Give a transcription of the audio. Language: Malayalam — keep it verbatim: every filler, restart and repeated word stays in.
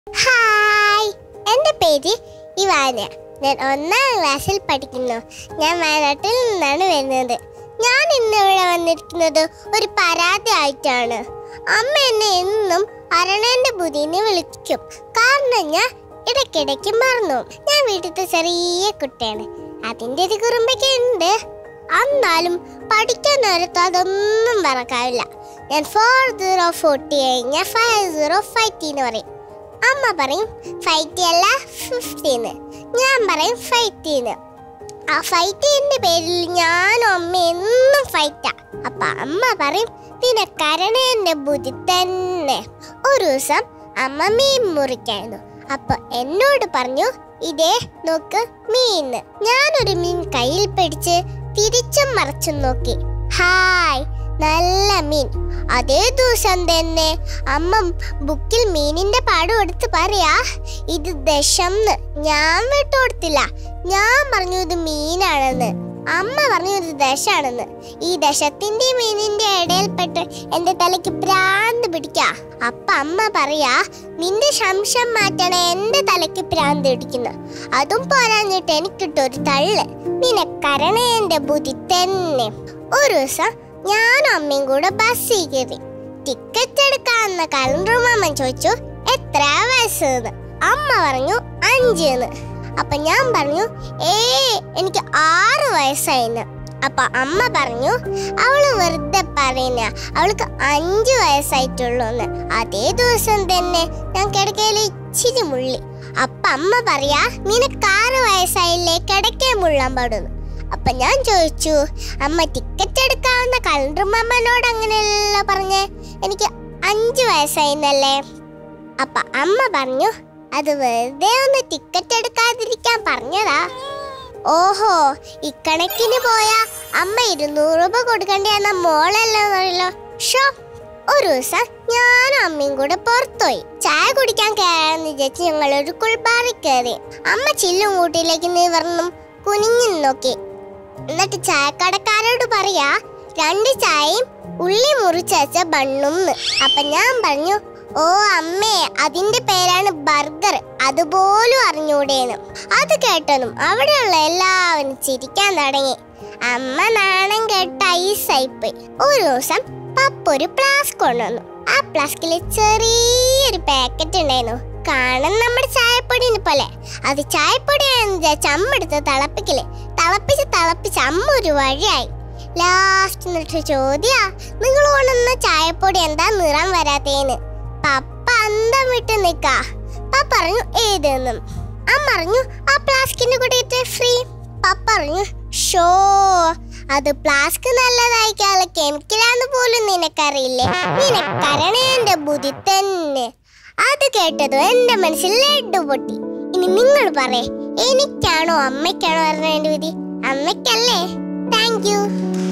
ഹായ്, എൻ്റെ പേര് ഇവാന. ഞാൻ ഒന്നാം ക്ലാസ്സിൽ പഠിക്കുന്നു. ഞാൻ വയനാട്ടിൽ നിന്നാണ് വരുന്നത്. ഞാൻ ഇന്ന് ഇവിടെ വന്നിരിക്കുന്നത് ഒരു പരാതി ആയിട്ടാണ്. അമ്മ എന്നെ എന്നും അരണേൻ്റെ ബുദ്ധിനെ വിളിക്കും. കാരണം ഞാൻ ഇടയ്ക്കിടയ്ക്ക് മറന്നു. ഞാൻ വീട്ടിലത്തെ ചെറിയ കുട്ടിയാണ്. അതിൻ്റെ ഒരു കുറുമ്പൊക്കെ ഉണ്ട്. എന്നാലും പഠിക്കാൻ നേരത്ത് അതൊന്നും മറക്കാവില്ല. ഞാൻ ഫോർ സീറോ ഫോർട്ടി കഴിഞ്ഞാൽ ഫൈവ് സീറോ ഫൈവ് എന്ന് പറയും. അമ്മ പറയും ഫൈറ്റി അല്ല ഫിഫ്റ്റീന്ന്. ഞാൻ പറയും ഫൈറ്റീന്ന്. ആ ഫൈറ്റീൻ്റെ പേരിൽ ഞാനും അമ്മ എന്നും ഫൈറ്റാ. അപ്പൊ അമ്മ പറയും നിനക്കരണേൻ്റെ ബുദ്ധി തന്നെ. ഒരു ദിവസം അമ്മ മീൻ മുറിക്കായിരുന്നു. അപ്പൊ എന്നോട് പറഞ്ഞു, ഇതേ നോക്ക് മീൻ. ഞാനൊരു മീൻ കയ്യിൽ പിടിച്ച് തിരിച്ചും മറച്ചും നോക്കി. ഹായ്, നല്ല മീൻ. അതേ ദിവസം തന്നെ അമ്മ ബുക്കിൽ മീനിന്റെ പാടും എടുത്ത് പറയാ, ഇത് ദശംന്ന്. ഞാൻ വിട്ടുകൊടുത്തില്ല. ഞാൻ പറഞ്ഞു ഇത് മീനാണെന്ന്. അമ്മ പറഞ്ഞു ഇത് ദശാണെന്ന്. ഈ ദശത്തിന്റെ മീനിന്റെ ഇടയിൽപ്പെട്ട് എന്റെ തലയ്ക്ക് ഭ്രാന്ത് പിടിക്കാ. അപ്പൊ അമ്മ പറയാ, നിന്റെ സംശയം മാറ്റണ എന്റെ തലയ്ക്ക് ഭ്രാന്ത് പിടിക്കുന്നു. അതും പോരാഞ്ഞിട്ട് എനിക്കിട്ടൊരു തള്ള്. നിനക്കരണേ എന്റെ ബുദ്ധി തന്നെ. ഒരു ദിവസം ഞാനും അമ്മയും കൂടെ ബസ്സിൽ കയറി. ടിക്കറ്റ് എടുക്കാമെന്ന കലണ്ടർ മാമൻ ചോദിച്ചു എത്ര വയസ്സെന്ന്. അമ്മ പറഞ്ഞു അഞ്ചെന്ന്. അപ്പൊ ഞാൻ പറഞ്ഞു ഏ എനിക്ക് ആറ് വയസ്സായിന്ന്. അപ്പൊ അമ്മ പറഞ്ഞു അവള് വെറുതെ പറയുന്ന, അവൾക്ക് അഞ്ചു വയസ്സായിട്ടുള്ളൂ എന്ന്. അതേ ദിവസം തന്നെ ഞാൻ കിടക്കയിൽ ഇച്ചിരി മുള്ളി. അപ്പൊ അമ്മ പറയാ, നിനക്ക് ആറ് വയസ്സായില്ലേ, കിടക്കേ മുള്ളാൻ പാടുന്നു. അപ്പൊ ഞാൻ ചോദിച്ചു, അമ്മ ടിക്കറ്റ് എടുക്കാവുന്ന കലണ്ടർ മാമനോട് അങ്ങനെയല്ല പറഞ്ഞേ, എനിക്ക് അഞ്ചു വയസ്സായിന്നല്ലേ. അപ്പൊ അമ്മ പറഞ്ഞു, അത് വെറുതെ ഒന്ന് ടിക്കറ്റ് എടുക്കാതിരിക്കാൻ പറഞ്ഞതാ. ഓഹോ, ഇക്കണക്കിന് പോയാ അമ്മ ഇരുന്നൂറ് രൂപ കൊടുക്കണ്ടെന്ന മോളല്ലോ. ഷോ. ഒരു ദിവസം ഞാനും അമ്മയും കൂടെ പുറത്തുപോയി. ചായ കുടിക്കാൻ കയറാന്ന് വിചാരിച്ച് ഞങ്ങൾ ഒരു കുൾബാറിൽ കയറി. അമ്മ ചില്ലും കൂട്ടിലേക്ക് നിവർന്നും കുനിഞ്ഞു നോക്കി. എന്നിട്ട് ചായക്കടക്കാരോട് പറയാ, രണ്ട് ചായയും ഉള്ളി മുറിച്ചച്ച ബണ്ണും. അപ്പൊ ഞാൻ പറഞ്ഞു, ഓ അമ്മേ, അതിന്റെ പേരാണ് ബർഗർ, അതുപോലും അറിഞ്ഞൂടേന്ന്. അത് കേട്ടതും അവിടെയുള്ള എല്ലാവരും ചിരിക്കാൻ തുടങ്ങി. അമ്മ നാണം കേട്ട ഐസായിപ്പോയി. ഒരു ദിവസം പപ്പ ഒരു ഫ്ലാസ്ക് കൊണ്ടുവന്നു. ആ ഫ്ലാസ്കില് ചെറിയൊരു പാക്കറ്റ് ഉണ്ടായിരുന്നു. കാണാൻ നമ്മുടെ ചായപ്പൊടിനെ പോലെ. അത് ചായപ്പൊടിയാണെന്ന് വിചാരിച്ച അമ്മ എടുത്ത് തിളപ്പിക്കല്. തിളപ്പിച്ച് തിളപ്പിച്ച് അമ്മ ഒരു വഴിയായി. ലാസ്റ്റ് എന്നിട്ട് ചോദ്യാ, നിങ്ങൾ കൊണ്ടുവന്ന ചായപ്പൊടി എന്താ നിറം വരാത്തേന്ന്. പപ്പ അന്തം വിട്ട് നിക്കാ. പപ്പ പറഞ്ഞു ഏതെന്നും. അമ്മ പറഞ്ഞു ആ പ്ലാസ്റ്റിക്കിന്റെ കൂടെ ഫ്രീ. പപ്പ പറഞ്ഞു ഷോ, അത് പ്ലാസ്ക് നല്ലതായിക്കാനുള്ള കെമിക്കലാന്ന് പോലും നിനക്കറിയില്ലേ. നിനക്കരണേ എന്റെ ബുദ്ധി തന്നെ. അത് കേട്ടതും എന്റെ മനസ്സിൽ ലഡ്ഡു പൊട്ടി. ഇനി നിങ്ങൾ പറയേ, എനിക്കാണോ അമ്മയ്ക്കാണോ അറിയേണ്ട വിധി? അമ്മയ്ക്കല്ലേ. Thank U.